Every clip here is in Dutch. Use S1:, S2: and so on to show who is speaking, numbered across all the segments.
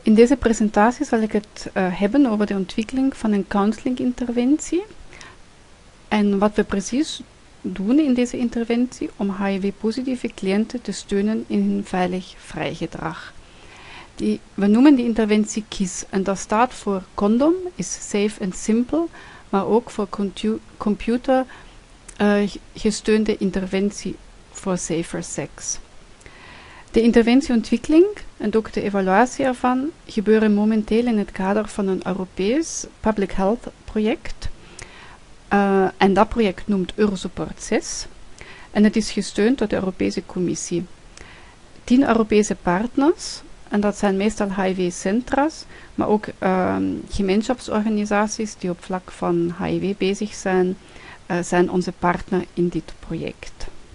S1: In deze presentatie zal ik het hebben over de ontwikkeling van een counselinginterventie en wat we precies doen in deze interventie om HIV-positieve cliënten te steunen in hun veilig vrij gedrag. We noemen die interventie KISS en dat staat voor Condom is Safe and Simple, maar ook voor computer gesteunde interventie voor Safer Sex. De interventieontwikkeling en ook de evaluatie ervan gebeuren momenteel in het kader van een Europees Public Health project. En dat project noemt Eurosupport 6 en het is gesteund door de Europese Commissie. 10 Europese partners, en dat zijn meestal HIV-centra's, maar ook gemeenschapsorganisaties die op vlak van HIV bezig zijn, zijn onze partner in dit project.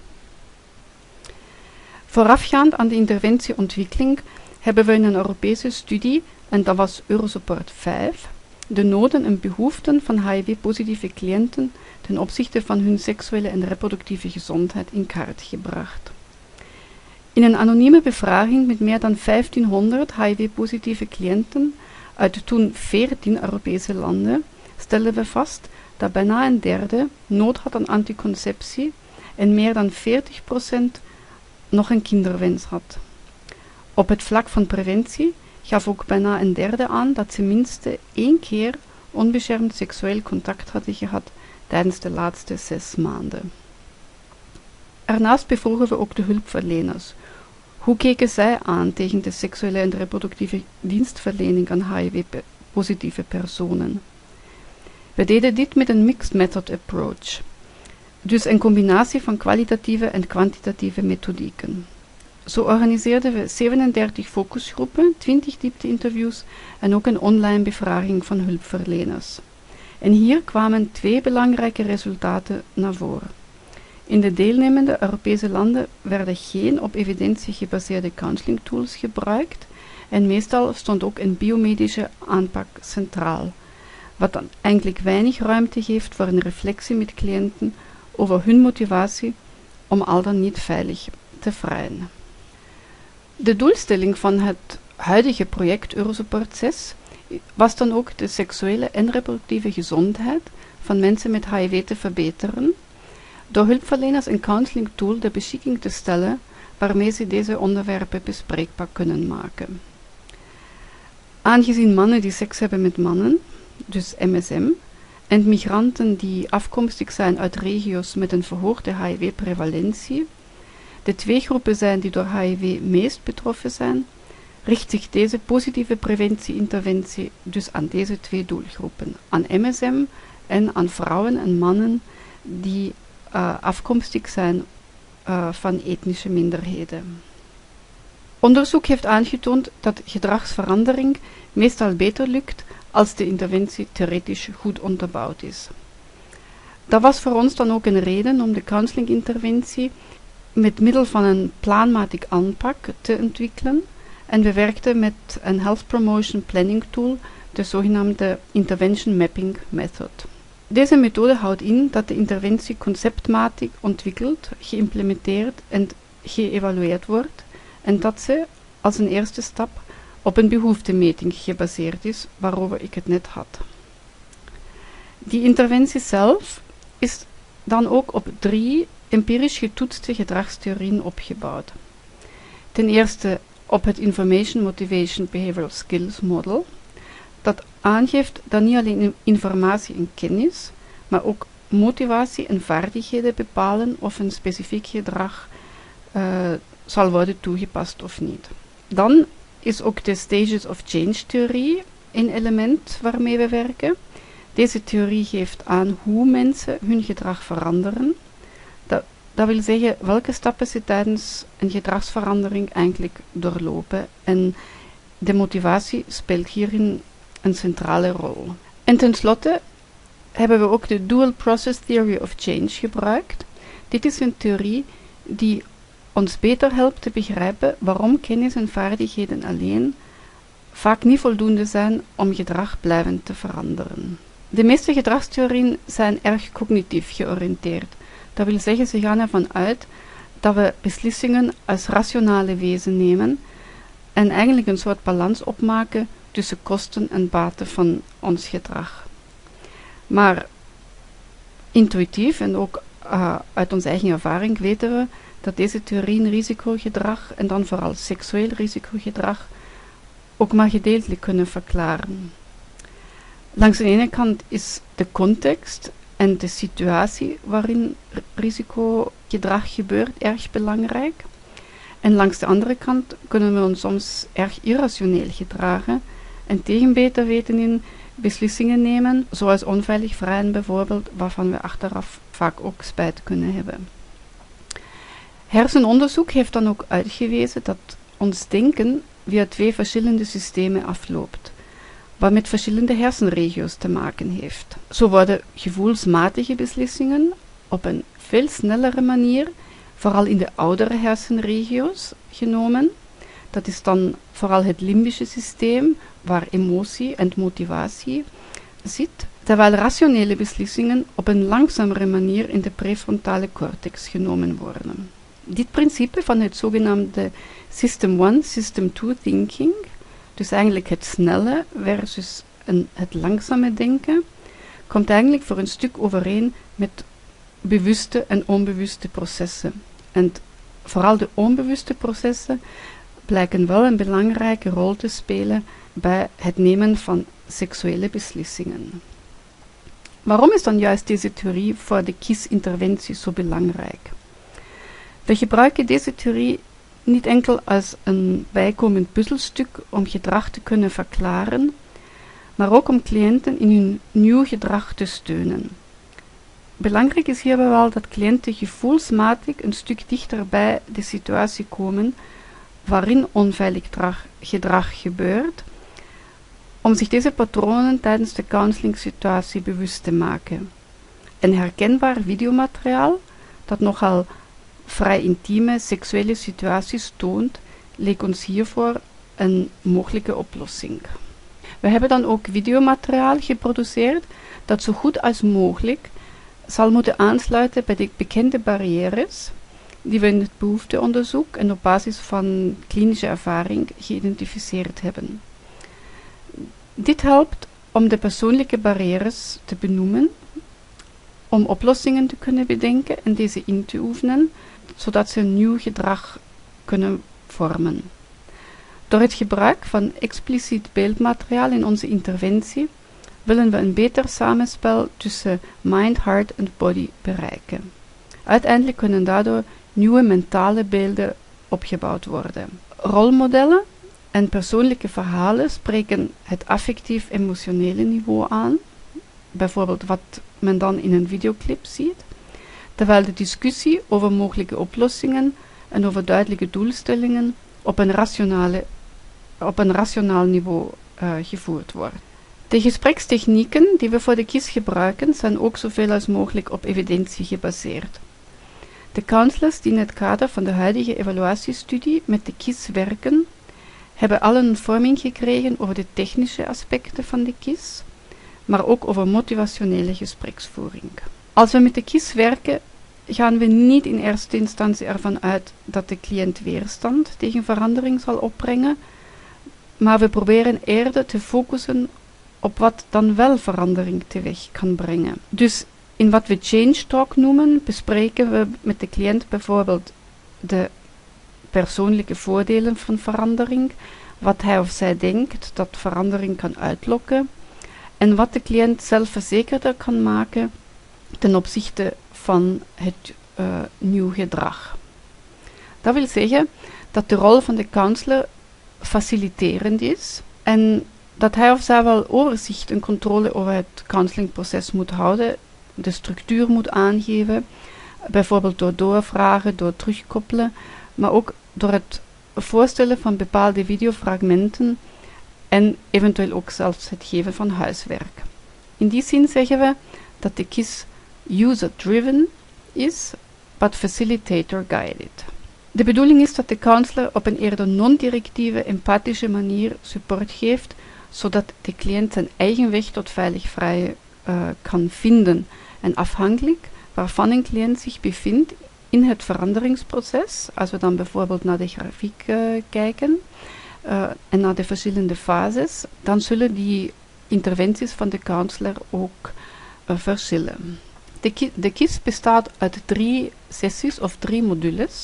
S1: Voorafgaand aan de interventieontwikkeling hebben we in een Europese studie, en dat was Eurosupport 5, de noden en behoeften van HIV-positieve cliënten ten opzichte van hun seksuele en reproductieve gezondheid in kaart gebracht. In een anonieme bevraging met meer dan 1500 HIV-positieve cliënten uit toen 14 Europese landen stelden we vast dat bijna een derde nood had aan anticonceptie en meer dan 40% nog een kinderwens had. Op het vlak van preventie gaf ook bijna een derde aan dat ze minstens 1 keer onbeschermd seksueel contact hadden gehad tijdens de laatste 6 maanden. Daarnaast bevroegen we ook de hulpverleners. Hoe keken zij aan tegen de seksuele en reproductieve dienstverlening aan HIV-positieve personen? We deden dit met een mixed method approach, dus een combinatie van kwalitatieve en kwantitatieve methodieken. Zo organiseerden we 37 focusgroepen, 20 diepte-interviews en ook een online bevraging van hulpverleners. En hier kwamen 2 belangrijke resultaten naar voren. In de deelnemende Europese landen werden geen op evidentie gebaseerde counseling tools gebruikt en meestal stond ook een biomedische aanpak centraal, wat dan eigenlijk weinig ruimte geeft voor een reflectie met cliënten over hun motivatie om al dan niet veilig te vrijen. De doelstelling van het huidige project Eurosupport 6 was dan ook de seksuele en reproductieve gezondheid van mensen met HIV te verbeteren, door hulpverleners een counseling tool ter beschikking te stellen waarmee ze deze onderwerpen bespreekbaar kunnen maken. Aangezien mannen die seks hebben met mannen, dus MSM, en migranten die afkomstig zijn uit regio's met een verhoogde HIV-prevalentie, de 2 groepen zijn die door HIV meest betroffen zijn, richt zich deze positieve preventieinterventie dus aan deze 2 doelgroepen, aan MSM en aan vrouwen en mannen die afkomstig zijn van etnische minderheden. Onderzoek heeft aangetoond dat gedragsverandering meestal beter lukt als de interventie theoretisch goed onderbouwd is. Dat was voor ons dan ook een reden om de counselinginterventie met middel van een planmatig aanpak te ontwikkelen en we werkten met een Health Promotion Planning Tool, de zogenaamde Intervention Mapping Method. Deze methode houdt in dat de interventie conceptmatig ontwikkeld, geïmplementeerd en geëvalueerd wordt en dat ze als een eerste stap op een behoeftemeting gebaseerd is, waarover ik het net had. Die interventie zelf is dan ook op 3 empirisch getoetste gedragstheorieën opgebouwd. Ten eerste op het Information Motivation Behavioral Skills Model, dat aangeeft dat niet alleen informatie en kennis, maar ook motivatie en vaardigheden bepalen of een specifiek gedrag zal worden toegepast of niet. Dan is ook de Stages of Change theorie een element waarmee we werken. Deze theorie geeft aan hoe mensen hun gedrag veranderen. Dat wil zeggen welke stappen ze tijdens een gedragsverandering eigenlijk doorlopen en de motivatie speelt hierin een centrale rol. En tenslotte hebben we ook de Dual Process Theory of Change gebruikt. Dit is een theorie die ons beter helpt te begrijpen waarom kennis en vaardigheden alleen vaak niet voldoende zijn om gedrag blijvend te veranderen. De meeste gedragstheorieën zijn erg cognitief georiënteerd. Dat wil zeggen, ze gaan ervan uit dat we beslissingen als rationale wezen nemen en eigenlijk een soort balans opmaken tussen kosten en baten van ons gedrag. Maar intuïtief en ook uit onze eigen ervaring weten we dat deze theorieën risicogedrag en dan vooral seksueel risicogedrag ook maar gedeeltelijk kunnen verklaren. Langs de ene kant is de context en de situatie waarin risicogedrag gebeurt erg belangrijk. En langs de andere kant kunnen we ons soms erg irrationeel gedragen en tegen beter weten in beslissingen nemen, zoals onveilig rijden bijvoorbeeld, waarvan we achteraf vaak ook spijt kunnen hebben. Hersenonderzoek heeft dan ook uitgewezen dat ons denken via 2 verschillende systemen afloopt, wat met verschillende hersenregio's te maken heeft. Zo worden gevoelsmatige beslissingen op een veel snellere manier, vooral in de oudere hersenregio's, genomen. Dat is dan vooral het limbische systeem, waar emotie en motivatie zit, terwijl rationele beslissingen op een langzamere manier in de prefrontale cortex genomen worden. Dit principe van het zogenaamde System 1, System 2 thinking, dus eigenlijk het snelle versus het langzame denken, komt eigenlijk voor een stuk overeen met bewuste en onbewuste processen. En vooral de onbewuste processen blijken wel een belangrijke rol te spelen bij het nemen van seksuele beslissingen. Waarom is dan juist deze theorie voor de KISS-interventie zo belangrijk? We gebruiken deze theorie niet enkel als een bijkomend puzzelstuk om gedrag te kunnen verklaren, maar ook om cliënten in hun nieuw gedrag te steunen. Belangrijk is hierbij wel dat cliënten gevoelsmatig een stuk dichter bij de situatie komen waarin onveilig gedrag gebeurt, om zich deze patronen tijdens de counseling-situatie bewust te maken. Een herkenbaar videomateriaal dat nogal vrij intieme seksuele situaties toont, leek ons hiervoor een mogelijke oplossing. We hebben dan ook videomateriaal geproduceerd dat zo goed als mogelijk zal moeten aansluiten bij de bekende barrières die we in het behoefteonderzoek en op basis van klinische ervaring geïdentificeerd hebben. Dit helpt om de persoonlijke barrières te benoemen, om oplossingen te kunnen bedenken en deze in te oefenen, zodat ze een nieuw gedrag kunnen vormen. Door het gebruik van expliciet beeldmateriaal in onze interventie willen we een beter samenspel tussen mind, heart en body bereiken. Uiteindelijk kunnen daardoor nieuwe mentale beelden opgebouwd worden. Rolmodellen en persoonlijke verhalen spreken het affectief-emotionele niveau aan, bijvoorbeeld wat men dan in een videoclip ziet, terwijl de discussie over mogelijke oplossingen en over duidelijke doelstellingen op een rationaal niveau gevoerd wordt. De gesprekstechnieken die we voor de KISS gebruiken zijn ook zoveel als mogelijk op evidentie gebaseerd. De counselors die in het kader van de huidige evaluatiestudie met de KISS werken, hebben allen een vorming gekregen over de technische aspecten van de KISS, maar ook over motivationele gespreksvoering. Als we met de KISS werken, gaan we niet in eerste instantie ervan uit dat de cliënt weerstand tegen verandering zal opbrengen, maar we proberen eerder te focussen op wat dan wel verandering teweeg kan brengen. Dus in wat we change talk noemen, bespreken we met de cliënt bijvoorbeeld de persoonlijke voordelen van verandering, wat hij of zij denkt dat verandering kan uitlokken en wat de cliënt zelfverzekerder kan maken ten opzichte van het nieuw gedrag. Dat wil zeggen dat de rol van de counselor faciliterend is en dat hij of zij wel overzicht en controle over het counselingproces moet houden, de structuur moet aangeven, bijvoorbeeld door doorvragen, door terugkoppelen, maar ook door het voorstellen van bepaalde videofragmenten en eventueel ook zelfs het geven van huiswerk. In die zin zeggen we dat de KISS user-driven is, but facilitator-guided. De bedoeling is dat de counselor op een eerder non-directieve, empathische manier support geeft, zodat de cliënt zijn eigen weg tot veilig vrije kan vinden. En afhankelijk waarvan een cliënt zich bevindt in het veranderingsproces, als we dan bijvoorbeeld naar de grafiek kijken, en naar de verschillende fases, dan zullen die interventies van de counselor ook verschillen. De KISS bestaat uit 3 sessies of 3 modules.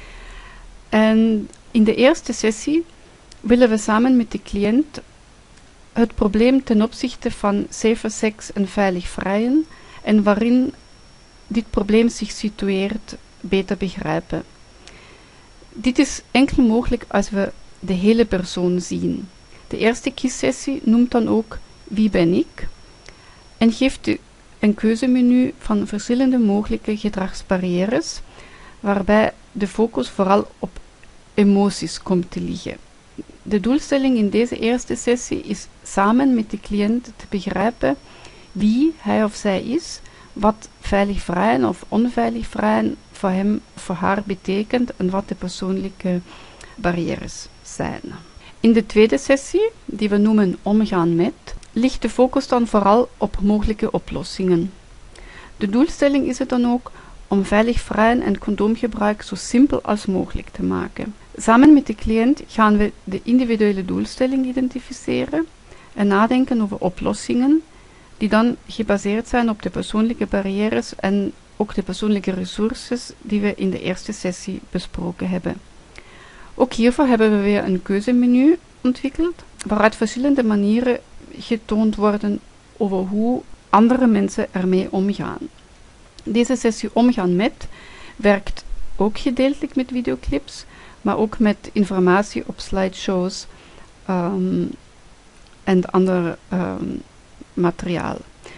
S1: En in de eerste sessie willen we samen met de cliënt het probleem ten opzichte van safer sex en veilig vrijen en waarin dit probleem zich situeert beter begrijpen. Dit is enkel mogelijk als we de hele persoon zien. De eerste KISS-sessie noemt dan ook Wie ben ik? En geeft een keuzemenu van verschillende mogelijke gedragsbarrières, waarbij de focus vooral op emoties komt te liggen. De doelstelling in deze eerste sessie is samen met de cliënt te begrijpen wie hij of zij is, wat veilig vrijen of onveilig vrijen voor hem of voor haar betekent en wat de persoonlijke barrières zijn. In de tweede sessie, die we noemen Omgaan met, ligt de focus dan vooral op mogelijke oplossingen. De doelstelling is het dan ook om veilig vrijen en condoomgebruik zo simpel als mogelijk te maken. Samen met de cliënt gaan we de individuele doelstelling identificeren en nadenken over oplossingen die dan gebaseerd zijn op de persoonlijke barrières en ook de persoonlijke resources die we in de eerste sessie besproken hebben. Ook hiervoor hebben we weer een keuzemenu ontwikkeld, waaruit verschillende manieren getoond worden over hoe andere mensen ermee omgaan. Deze sessie Omgaan met werkt ook gedeeltelijk met videoclips, maar ook met informatie op slideshows en ander materiaal.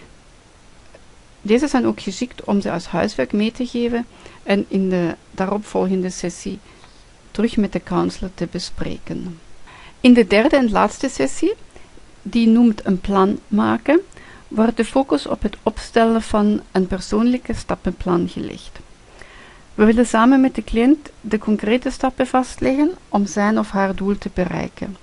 S1: Deze zijn ook geschikt om ze als huiswerk mee te geven en in de daaropvolgende sessie terug met de counselor te bespreken. In de derde en laatste sessie, die noemt een plan maken, wordt de focus op het opstellen van een persoonlijke stappenplan gelegd. We willen samen met de cliënt de concrete stappen vastleggen om zijn of haar doel te bereiken.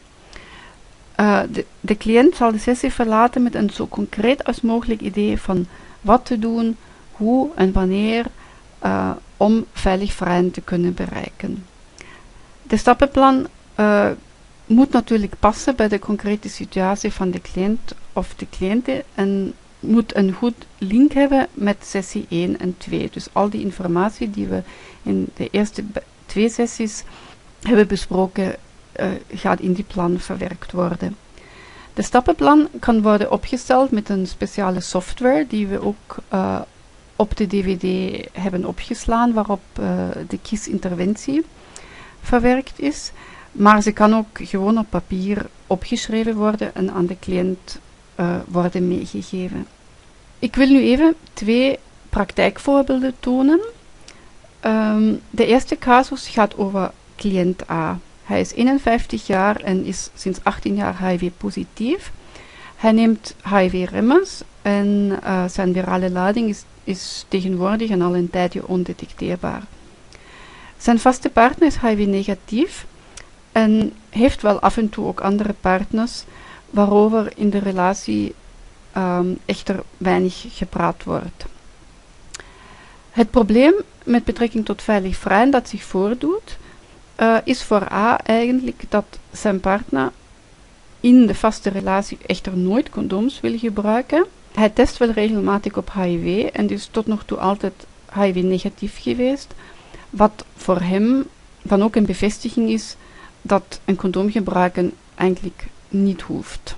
S1: De cliënt zal de sessie verlaten met een zo concreet als mogelijk idee van wat te doen, hoe en wanneer om veilig vrijen te kunnen bereiken. De stappenplan moet natuurlijk passen bij de concrete situatie van de cliënt of de cliënte en moet een goed link hebben met sessie 1 en 2. Dus al die informatie die we in de eerste 2 sessies hebben besproken, gaat in die plan verwerkt worden. De stappenplan kan worden opgesteld met een speciale software die we ook op de DVD hebben opgeslaan, waarop de KISS-interventie verwerkt is. Maar ze kan ook gewoon op papier opgeschreven worden en aan de cliënt worden meegegeven. Ik wil nu even 2 praktijkvoorbeelden tonen. De eerste casus gaat over cliënt A. Hij is 51 jaar en is sinds 18 jaar HIV-positief. Hij neemt HIV-remmers en zijn virale lading is tegenwoordig en al een tijdje ondetecteerbaar. Zijn vaste partner is HIV-negatief en heeft wel af en toe ook andere partners, waarover in de relatie echter weinig gepraat wordt. Het probleem met betrekking tot veilig vrijen dat zich voordoet, is voor A eigenlijk dat zijn partner in de vaste relatie echter nooit condooms wil gebruiken. Hij test wel regelmatig op HIV en is tot nog toe altijd HIV-negatief geweest, wat voor hem dan ook een bevestiging is dat een condoom gebruiken eigenlijk niet hoeft.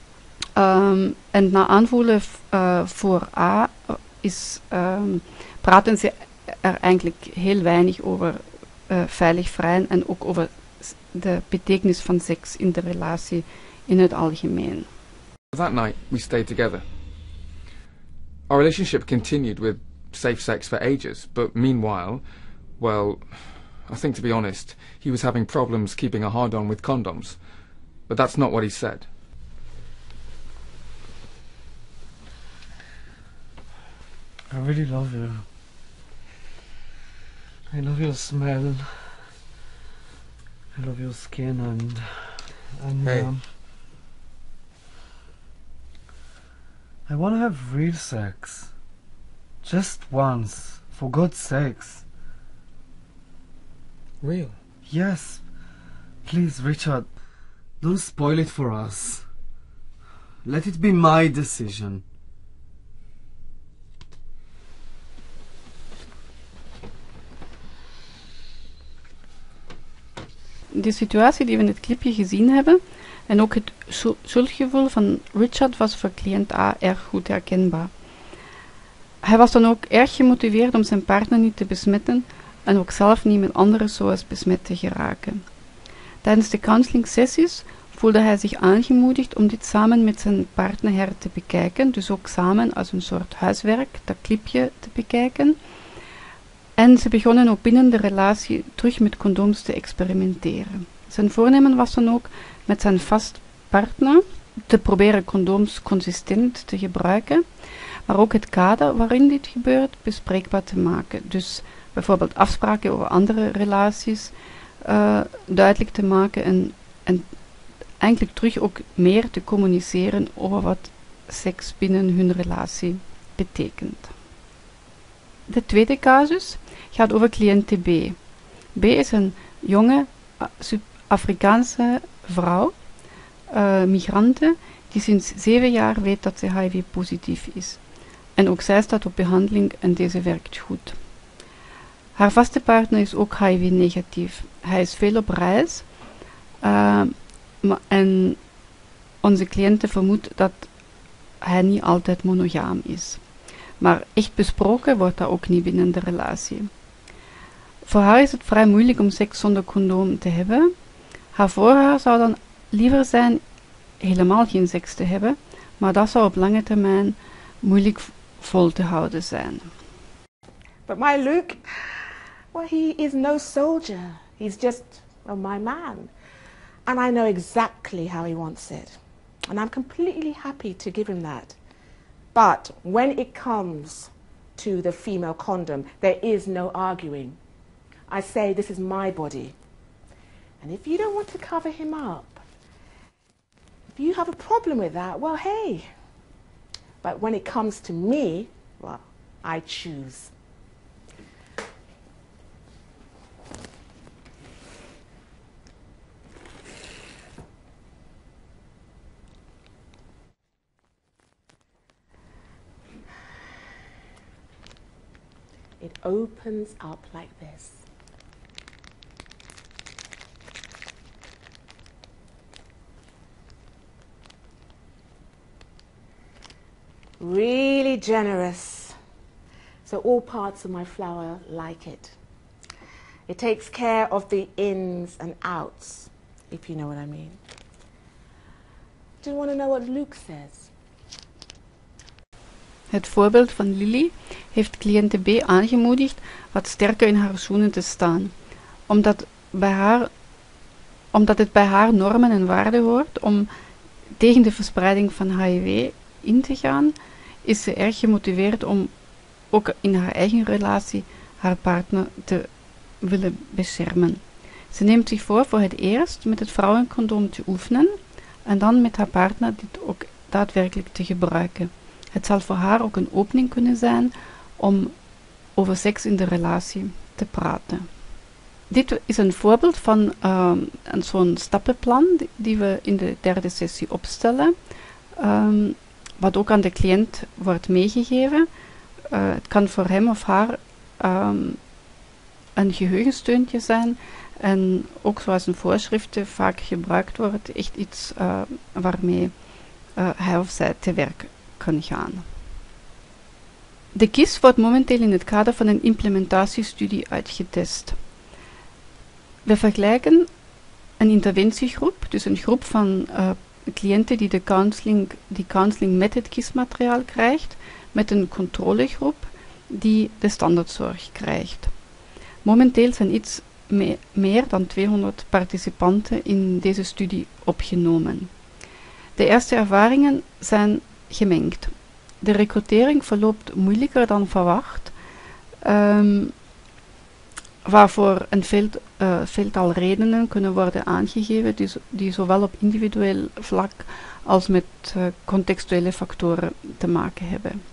S1: En na aanvoelen voor A praten ze er eigenlijk heel weinig over veilig vrijen en ook over de betekenis van seks in de relatie in het algemeen.
S2: That night we stayed together. Our relationship continued with safe sex for ages, but meanwhile, well, I think to be honest, he was having problems keeping a hard-on with condoms. But that's not what he said.
S3: I really love you. I love your smell. I love your skin and
S2: Hey.
S3: I want to have real sex. Just once, for God's sakes.
S2: Real?
S3: Yes. Please, Richard. Don't spoil it for us. Let it be my decision.
S1: De situatie die we in het clipje gezien hebben en ook het schuldgevoel van Richard was voor cliënt A erg goed herkenbaar. Hij was dan ook erg gemotiveerd om zijn partner niet te besmetten en ook zelf niet met anderen zoals besmet te geraken. Tijdens de counseling sessies voelde hij zich aangemoedigd om dit samen met zijn partner te bekijken, dus ook samen als een soort huiswerk, dat clipje te bekijken. En ze begonnen ook binnen de relatie terug met condooms te experimenteren. Zijn voornemen was dan ook met zijn vast partner te proberen condooms consistent te gebruiken, maar ook het kader waarin dit gebeurt bespreekbaar te maken. Dus bijvoorbeeld afspraken over andere relaties duidelijk te maken en eigenlijk terug ook meer te communiceren over wat seks binnen hun relatie betekent. De tweede casus gaat over cliënte B. B is een jonge Afrikaanse vrouw, migrante, die sinds 7 jaar weet dat ze HIV-positief is. En ook zij staat op behandeling en deze werkt goed. Haar vaste partner is ook HIV-negatief. Hij is veel op reis en onze cliënte vermoedt dat hij niet altijd monogaam is. Maar echt besproken wordt dat ook niet binnen de relatie. Voor haar is het vrij moeilijk om seks zonder condoom te hebben. Haar voorhaar zou dan liever zijn helemaal geen seks te hebben, maar dat zou op lange termijn moeilijk vol te houden zijn.
S4: But my Luke, well, he is no soldier. He's just my man. And I know exactly how he wants it. And I'm completely happy to give him that. But when it comes to the female condom, there is no arguing. I say, this is my body. And if you don't want to cover him up, if you have a problem with that, well, hey. But when it comes to me, well, I choose. It opens up like this. Really generous. So all parts of my flower like it. It takes care of the ins and outs, if you know what I mean. Do you want to know what Luke says?
S1: Het voorbeeld van Lily heeft cliënte B aangemoedigd wat sterker in haar schoenen te staan, omdat het bij haar normen en waarden hoort om tegen de verspreiding van HIV in te gaan, is ze erg gemotiveerd om ook in haar eigen relatie haar partner te willen beschermen. Ze neemt zich voor het eerst met het vrouwencondoom te oefenen en dan met haar partner dit ook daadwerkelijk te gebruiken. Het zal voor haar ook een opening kunnen zijn om over seks in de relatie te praten. Dit is een voorbeeld van zo'n stappenplan die we in de derde sessie opstellen, wat ook aan de cliënt wordt meegegeven. Het kan voor hem of haar een geheugensteuntje zijn en ook zoals in voorschriften vaak gebruikt wordt, echt iets waarmee hij of zij te werk kan gaan. De KISS wordt momenteel in het kader van een implementatiestudie uitgetest. We vergelijken een interventiegroep, dus een groep van cliënten die counseling met het KISS-materiaal krijgt, met een controlegroep die de standaardzorg krijgt. Momenteel zijn iets meer dan 200 participanten in deze studie opgenomen. De eerste ervaringen zijn gemengd. De recrutering verloopt moeilijker dan verwacht, waarvoor een veeltal redenen kunnen worden aangegeven, die zowel op individueel vlak als met contextuele factoren te maken hebben.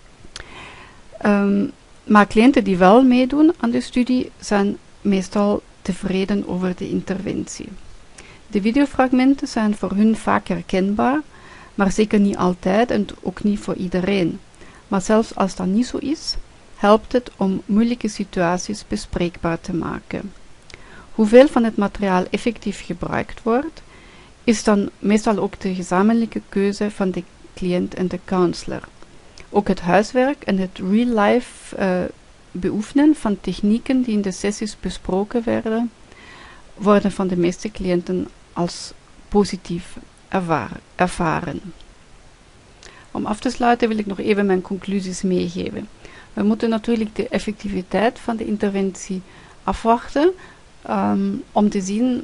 S1: Maar cliënten die wel meedoen aan de studie zijn meestal tevreden over de interventie. De videofragmenten zijn voor hun vaak herkenbaar, maar zeker niet altijd en ook niet voor iedereen. Maar zelfs als dat niet zo is, helpt het om moeilijke situaties bespreekbaar te maken. Hoeveel van het materiaal effectief gebruikt wordt, is dan meestal ook de gezamenlijke keuze van de cliënt en de counselor. Ook het huiswerk en het real-life beoefenen van technieken die in de sessies besproken worden van de meeste cliënten als positief ervaren. Om af te sluiten wil ik nog even mijn conclusies meegeven. We moeten natuurlijk de effectiviteit van de interventie afwachten om te zien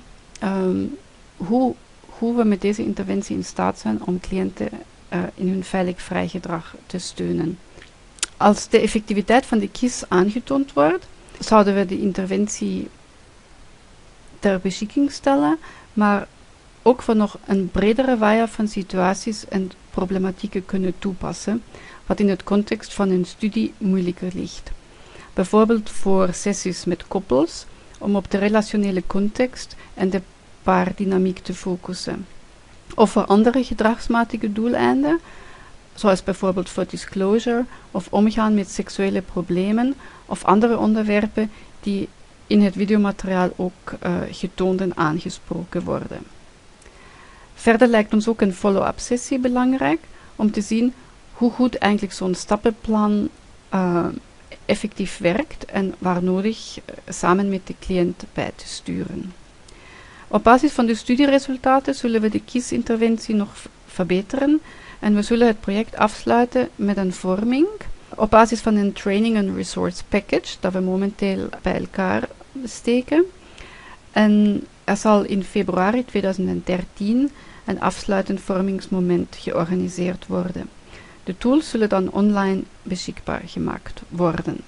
S1: hoe we met deze interventie in staat zijn om cliënten in hun veilig vrij gedrag te steunen. Als de effectiviteit van de KISS aangetoond wordt, zouden we de interventie ter beschikking stellen, maar ook voor nog een bredere waaier van situaties en problematieken kunnen toepassen, wat in het context van een studie moeilijker ligt. Bijvoorbeeld voor sessies met koppels, om op de relationele context en de paardynamiek te focussen. Of voor andere gedragsmatige doeleinden, zoals bijvoorbeeld voor disclosure of omgaan met seksuele problemen of andere onderwerpen die in het videomateriaal ook getoond en aangesproken worden. Verder lijkt ons ook een follow-up sessie belangrijk om te zien hoe goed eigenlijk zo'n stappenplan effectief werkt en waar nodig samen met de cliënt bij te sturen. Op basis van de studieresultaten zullen we de KISS-interventie nog verbeteren en we zullen het project afsluiten met een vorming op basis van een training and resource package dat we momenteel bij elkaar steken. En er zal in februari 2013 een afsluitend vormingsmoment georganiseerd worden. De tools zullen dan online beschikbaar gemaakt worden.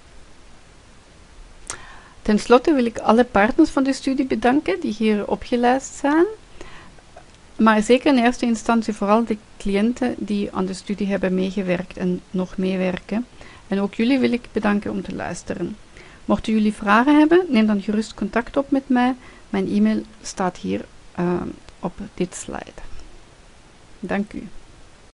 S1: Ten slotte wil ik alle partners van de studie bedanken die hier opgelijst zijn, maar zeker in eerste instantie vooral de cliënten die aan de studie hebben meegewerkt en nog meewerken. En ook jullie wil ik bedanken om te luisteren. Mochten jullie vragen hebben, neem dan gerust contact op met mij. Mijn e-mail staat hier op dit slide. Dank u.